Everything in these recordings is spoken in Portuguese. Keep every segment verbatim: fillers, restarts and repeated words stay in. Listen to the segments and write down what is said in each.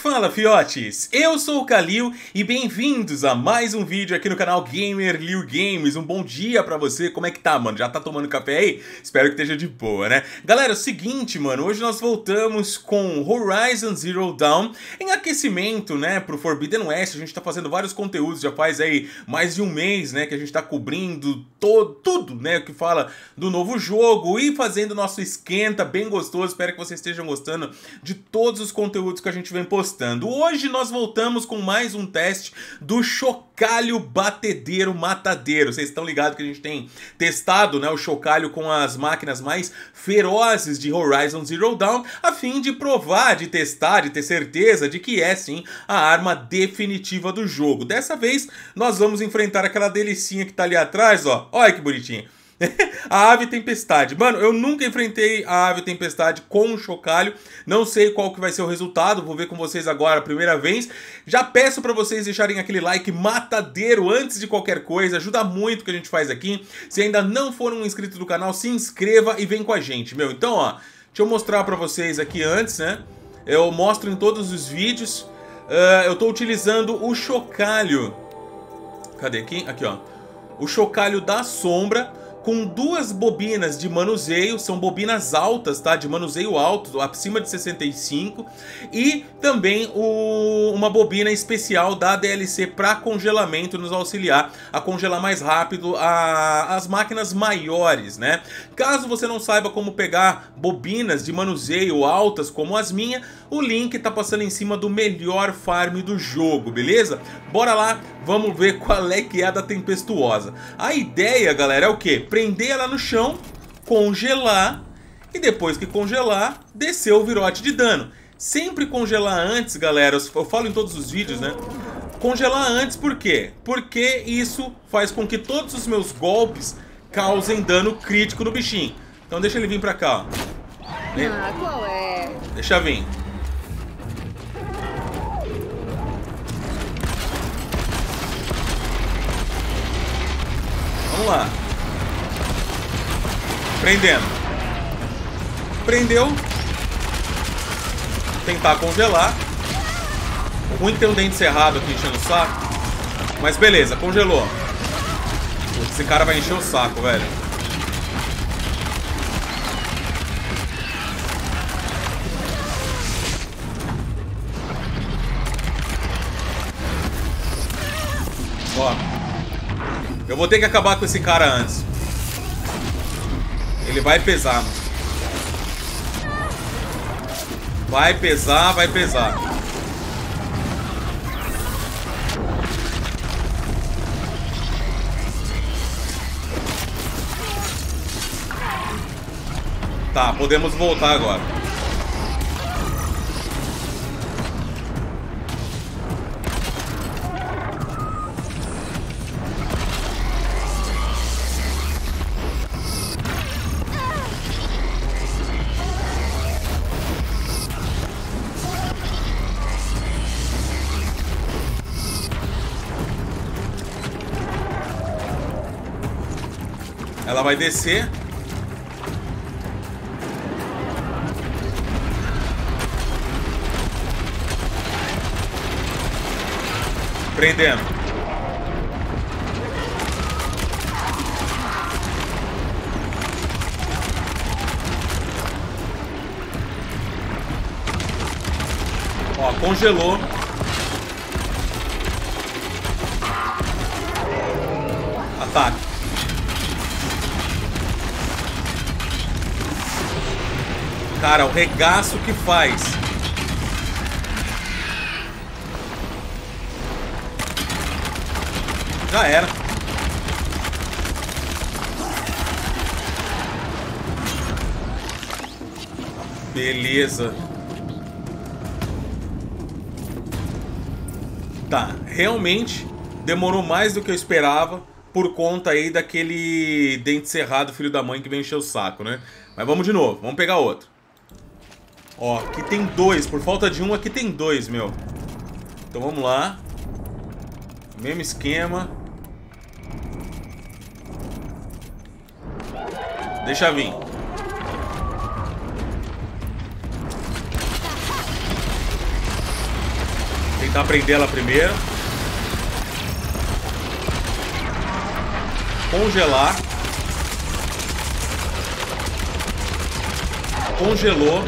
Fala, fiotes! Eu sou o Kalil e bem-vindos a mais um vídeo aqui no canal Gamer Liu Games. Um bom dia pra você, como é que tá, mano? Já tá tomando café aí? Espero que esteja de boa, né? Galera, é o seguinte, mano, hoje nós voltamos com Horizon Zero Dawn em aquecimento, né, pro Forbidden West. A gente tá fazendo vários conteúdos, já faz aí mais de um mês, né, que a gente tá cobrindo todo, tudo, né, que fala do novo jogo e fazendo nosso esquenta bem gostoso. Espero que vocês estejam gostando de todos os conteúdos que a gente vem postando. Hoje nós voltamos com mais um teste do chocalho batedeiro matadeiro. Vocês estão ligados que a gente tem testado, né, o chocalho com as máquinas mais ferozes de Horizon Zero Dawn, a fim de provar, de testar, de ter certeza de que é sim a arma definitiva do jogo. Dessa vez nós vamos enfrentar aquela delicinha que tá ali atrás, ó. Olha que bonitinha. A Ave Tempestade. Mano, eu nunca enfrentei a Ave Tempestade com o chocalho. Não sei qual que vai ser o resultado. Vou ver com vocês agora a primeira vez. Já peço pra vocês deixarem aquele like matadeiro antes de qualquer coisa. Ajuda muito o que a gente faz aqui. Se ainda não for um inscrito do canal, se inscreva e vem com a gente, meu. Então, ó, deixa eu mostrar pra vocês aqui antes, né? Eu mostro em todos os vídeos. uh, Eu tô utilizando o chocalho. Cadê aqui? Aqui, ó. O chocalho da sombra, com duas bobinas de manuseio, são bobinas altas, tá? De manuseio alto, acima de sessenta e cinco. E também o, uma bobina especial da D L C para congelamento, nos auxiliar a congelar mais rápido a, as máquinas maiores, né? Caso você não saiba como pegar bobinas de manuseio altas como as minhas, o link tá passando em cima do melhor farm do jogo, beleza? Bora lá, vamos ver qual é que é a da Tempestuosa. A ideia, galera, é o quê? Prender ela no chão, congelar e depois que congelar, descer o virote de dano. Sempre congelar antes, galera, eu falo em todos os vídeos, né? Congelar antes por quê? Porque isso faz com que todos os meus golpes causem dano crítico no bichinho. Então deixa ele vir pra cá, ó. Ah, qual é? Deixa vir. Vamos lá. Prendendo. Prendeu. Tentar congelar. O ruim é que tem um dente cerrado aqui enchendo o saco. Mas beleza, congelou. Esse cara vai encher o saco, velho. Ó. Eu vou ter que acabar com esse cara antes. Ele vai pesar, mano. Vai pesar, vai pesar. Tá, podemos voltar agora. Ela vai descer. Prendendo. Ó, congelou. Ataque. Cara, o regaço que faz. Já era. Beleza. Tá, realmente demorou mais do que eu esperava por conta aí daquele dente cerrado filho da mãe que vem encher o saco, né? Mas vamos de novo, vamos pegar outro. Ó, aqui tem dois. Por falta de um, aqui tem dois, meu. Então vamos lá. Mesmo esquema. Deixa vir. Tentar prender ela primeiro. Congelar. Congelou.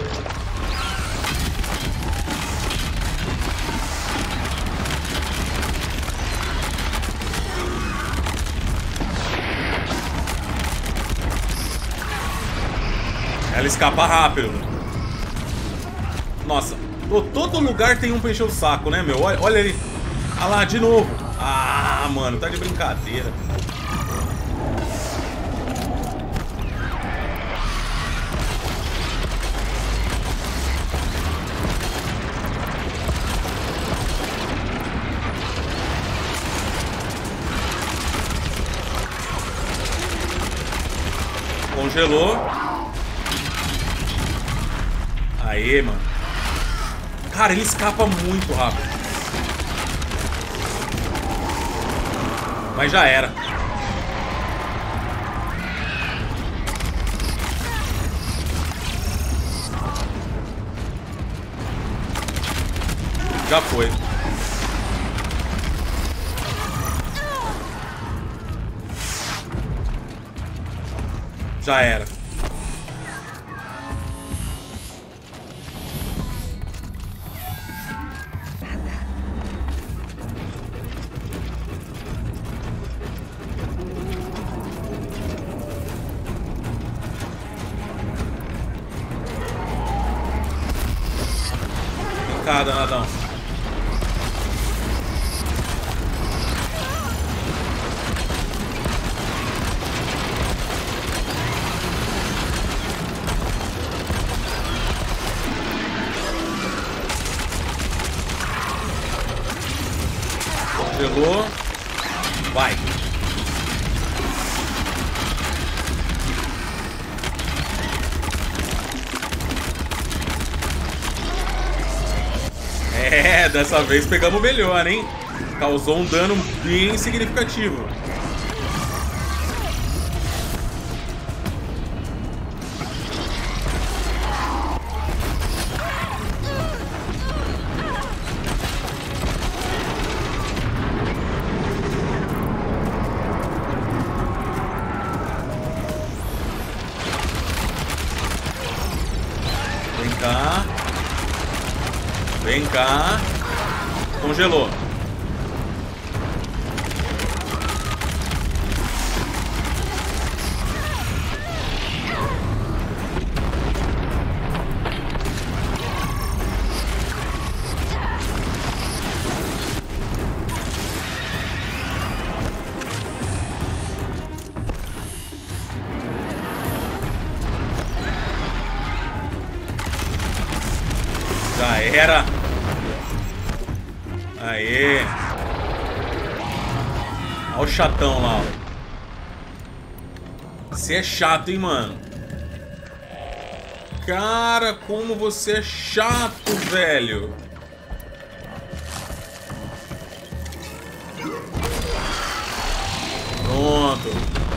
Ela escapa rápido. Nossa, todo lugar tem um pra encher o saco, né, meu? Olha, olha ali. Ah lá, de novo. Ah, mano, tá de brincadeira. Congelou. Aê, mano. Cara, ele escapa muito rápido. Mas já era. Já foi. Já era. Vem cá, danadão. Congelou. Vai. É, dessa vez pegamos melhor, hein? Causou um dano bem significativo. Vem cá. Vem cá. Congelou. Já era. Aê. Olha o chatão lá, ó. Você é chato, hein, mano. Cara, como você é chato, velho. Pronto.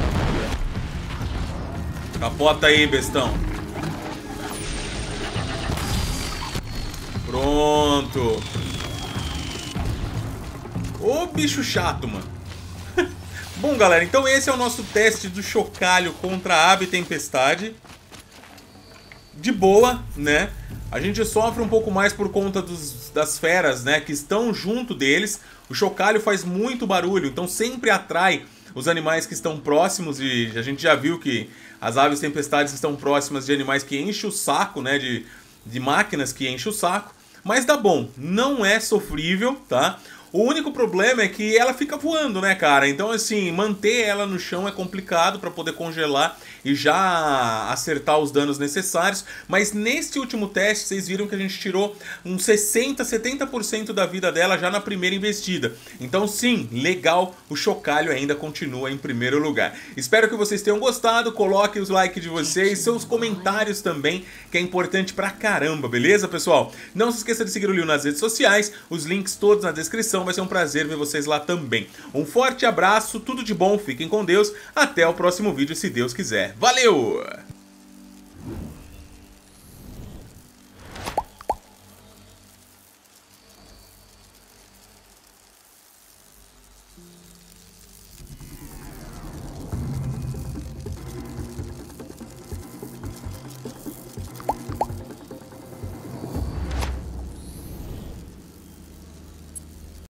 Capota aí, bestão. Pronto. Ô, bicho chato, mano. Bom, galera, então esse é o nosso teste do chocalho contra a ave tempestade. De boa, né? A gente sofre um pouco mais por conta dos, das feras, né, que estão junto deles. O chocalho faz muito barulho, então sempre atrai os animais que estão próximos. E a gente já viu que as aves tempestades estão próximas de animais que enchem o saco, né, de, de máquinas que enchem o saco. Mas dá bom, não é sofrível, tá? O único problema é que ela fica voando, né, cara? Então, assim, manter ela no chão é complicado para poder congelar e já acertar os danos necessários. Mas neste último teste, vocês viram que a gente tirou uns sessenta, setenta por cento da vida dela já na primeira investida. Então, sim, legal, o chocalho ainda continua em primeiro lugar. Espero que vocês tenham gostado, coloquem os likes de vocês, seus comentários também, que é importante pra caramba, beleza, pessoal? Não se esqueça de seguir o Liu nas redes sociais, os links todos na descrição. Vai ser um prazer ver vocês lá também. Um forte abraço, tudo de bom, fiquem com Deus. Até o próximo vídeo, se Deus quiser. Valeu!